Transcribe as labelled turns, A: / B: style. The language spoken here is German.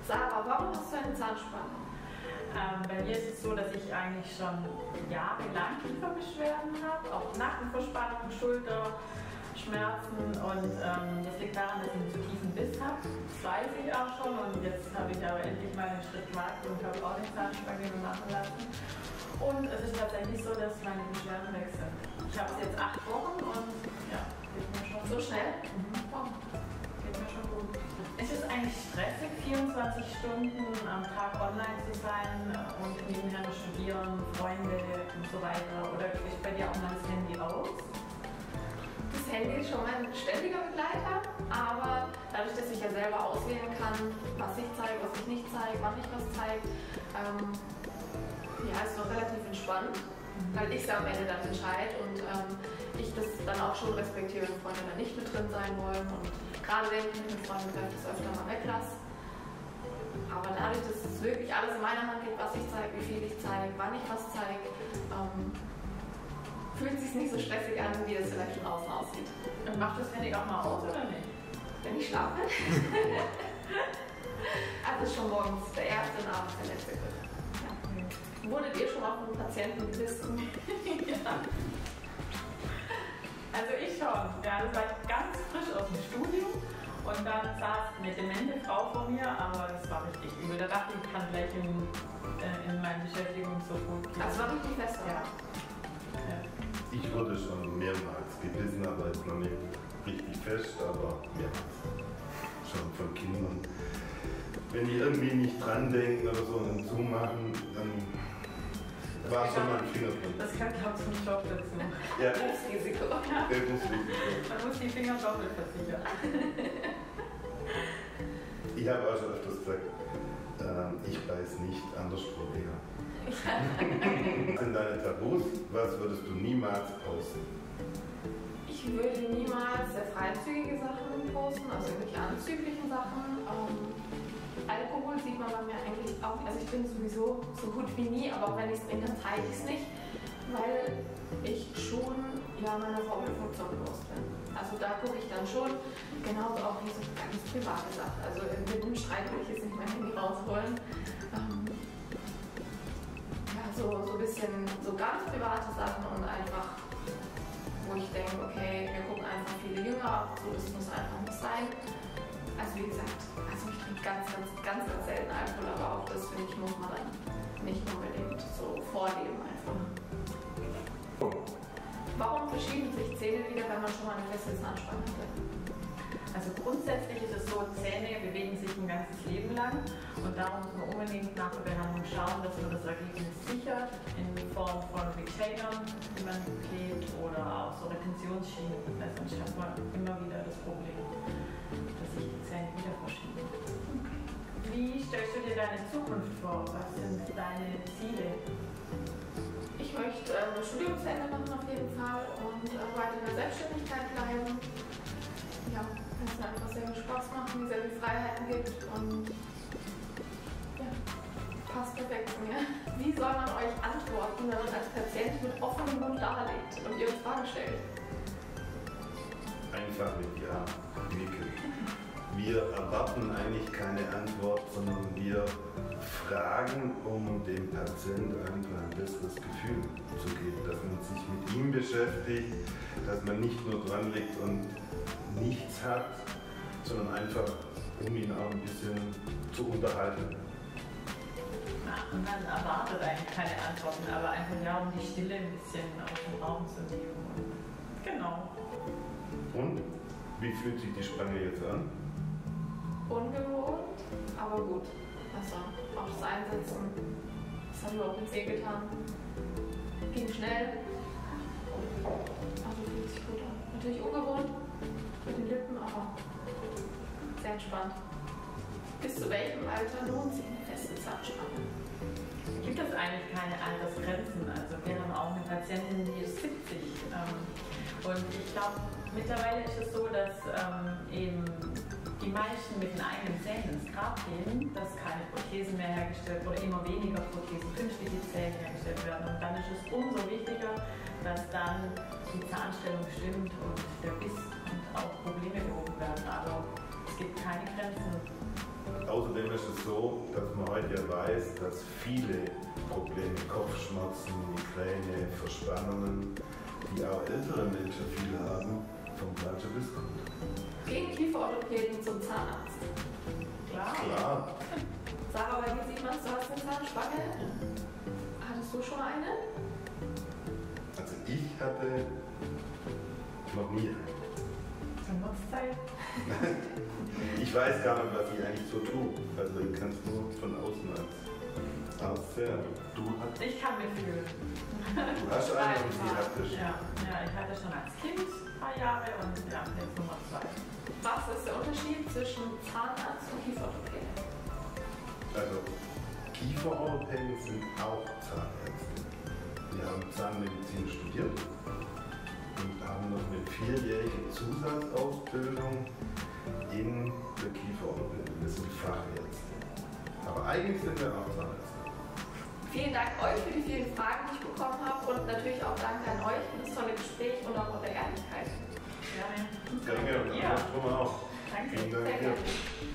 A: Sarah, warum hast du eine Zahnspange?
B: Bei mir ist es so, dass ich eigentlich schon jahrelang Kieferbeschwerden habe, auch Nackenverspannung, Schulterschmerzen und das liegt daran, dass ich einen zu tiefen Biss habe. Das weiß ich auch schon und jetzt habe ich aber endlich mal einen Schritt gewagt und habe auch eine Zahnspange machen lassen. Und es ist tatsächlich so, dass meine Beschwerden weg sind. Ich habe es jetzt 8 Wochen und ja, geht mir schon
A: So schnell?
B: Wow. Geht mir schon gut. Es ist eigentlich stressig, 24 Stunden am Tag online zu sein und nebenher noch studieren, Freunde und so weiter. Oder ist bei dir auch mal das Handy aus?
A: Das Handy ist schon mein ständiger Begleiter, aber dadurch, dass ich ja selber auswählen kann, was ich zeige, was ich nicht zeige, wann ich was zeige, ja, ist noch relativ entspannt, weil ich es am Ende dann entscheide und ich das dann auch schon respektiere, wenn Freunde dann nicht mit drin sein wollen. Und gerade wenn ich mich mit Freunden treffe, das öfter mal weglasse. Aber dadurch, dass es wirklich alles in meiner Hand liegt, was ich zeige, wie viel ich zeige, wann ich was zeige, fühlt es sich nicht so stressig an, wie es vielleicht von außen aussieht.
B: Und macht das Handy auch mal aus oder nicht?
A: Wenn ich schlafe? Also schon morgens der erste und abends der letzte Griff. Wurdet ihr schon mal von Patienten gebissen?
B: Ja. Also ich schon. Ja, das war ganz frisch aus dem Studium und dann saß eine demente Frau vor mir, aber das war richtig übel. Da dachte ich, kann gleich in meiner Beschäftigung so gut gehen.
A: Das war richtig fest,
B: ja.
C: Ich wurde schon mehrmals gebissen, aber jetzt noch nicht richtig fest, aber mehrmals. Schon von Kindern. Wenn die irgendwie nicht dran denken oder so und zumachen, dann war schon mal ein Finger drin.
B: Das gehört, glaube ich, zum Job dazu.
C: Ja.
A: Berufsrisiko.
C: Berufsrisiko.
B: Man muss die Finger doppelt versichern.
C: Ich habe auch schon öfters gesagt, ich beiß nicht, anderswo eher. Was sind deine Tabus? Was würdest du niemals posten?
A: Ich würde niemals sehr freizügige Sachen posten, also irgendwelche anzüglichen Sachen. Alkohol sieht man bei mir eigentlich auch, also ich bin sowieso so gut wie nie, aber wenn ich es trinke, dann zeige ich es nicht, weil ich schon ja meiner Vorbildfunktion bewusst bin. Also da gucke ich dann schon, genauso auch wie so ganz private Sachen. Also mit einem Streit will ich jetzt nicht mein Handy rausholen. Ja, so ein bisschen so ganz private Sachen und einfach, wo ich denke, okay, wir gucken einfach viele Jünger ab, so das muss einfach nicht sein. Also wie gesagt, also ich trinke ganz selten Alkohol, aber auch das, finde ich, muss man dann nicht unbedingt so vorleben einfach. Warum verschieben sich Zähne wieder, wenn man schon mal eine feste Zahnspange hatte?
B: Also grundsätzlich ist es so, Zähne bewegen sich ein ganzes Leben lang und darum muss man unbedingt nach der Behandlung schauen, dass man das Ergebnis sichert in Form von Retainern, die man klebt oder auch so Retentionsschienen, weil sonst hat man immer wieder das Problem, dass sich die Zähne wieder verschieben. Wie stellst du dir deine Zukunft vor? Was sind deine Ziele?
A: Ich möchte ein Studium zu Ende machen auf jeden Fall und weiter in der Selbstständigkeit bleiben. Ja, weil es mir einfach sehr viel Spaß macht, mir sehr viel Freiheiten gibt und ja, passt perfekt zu mir. Wie soll man euch antworten, wenn man als Patient mit offenem Mund da liegt und ihr uns Fragen stellt?
C: Einfach mit Ja, nicken. Wir erwarten eigentlich keine Antwort, sondern wir fragen, um dem Patienten einfach ein besseres Gefühl zu geben, dass man sich mit ihm beschäftigt, dass man nicht nur dran liegt und nichts hat, sondern einfach, um ihn auch ein bisschen zu unterhalten.
B: Ach, und man erwartet eigentlich keine Antworten, aber einfach ja, um die Stille ein bisschen aus dem Raum zu nehmen. Genau.
C: Und? Wie fühlt sich die Spange jetzt an?
A: Ungewohnt, aber gut. Also auch das Einsetzen, das hat überhaupt nichts getan. Ging schnell. Also fühlt sich gut an. Natürlich ungewohnt mit den Lippen, aber sehr entspannt. Bis zu welchem Alter lohnt sich eine feste Zahnspange?
B: Gibt es eigentlich keine Altersgrenzen? Also wir haben auch eine Patientin, die ist 70. Und ich glaube, mittlerweile ist es so, dass eben die meisten mit den eigenen Zähnen ins Grab gehen, dass keine Prothesen mehr hergestellt oder immer weniger Prothesen, künstliche Zähne hergestellt werden. Und dann ist es umso wichtiger, dass dann die Zahnstellung stimmt und der Biss und auch Probleme behoben werden. Aber es gibt keine Grenzen.
C: Außerdem ist es so, dass man heute ja weiß, dass viele Probleme, Kopfschmerzen, Migräne, Verspannungen, die auch ältere Menschen viel haben, vom Plagiarismus kommen.
A: Gehen Kieferorthopäden zum Zahnarzt?
C: Klar.
A: Sarah, bei dir sieht man es, du hast eine Zahnspange. Hattest du schon mal eine?
C: Also ich hatte noch nie eine.
B: Nutzteil?
C: Ich weiß gar nicht, was ich eigentlich so tue. Also ich kann es nur von außen als Arzt sehen. Du hast.
B: Ich kann mitfühlen.
C: Du hast eine und sie hattest.
B: Ja, ich hatte schon als Kind ein paar Jahre und ja, jetzt Nummer 2.
A: Was ist der Unterschied zwischen Zahnarzt und Kieferorthopäde?
C: Also Kieferorthopäden sind auch Zahnärzte. Wir haben Zahnmedizin studiert und haben noch eine 4-jährige Zusatzausbildung in der Kieferorthopädie. Wir sind Fachärzte. Aber eigentlich sind wir auch Zahnärzte.
A: Vielen Dank euch für die vielen Fragen, die ich bekommen habe und natürlich auch danke an euch für das tolle Gespräch und auch eure Ehrlichkeit.
B: Gerne.
C: Danke und
B: Ja.
C: auch.
B: Danke.
C: Vielen Dank.
A: Sehr gerne.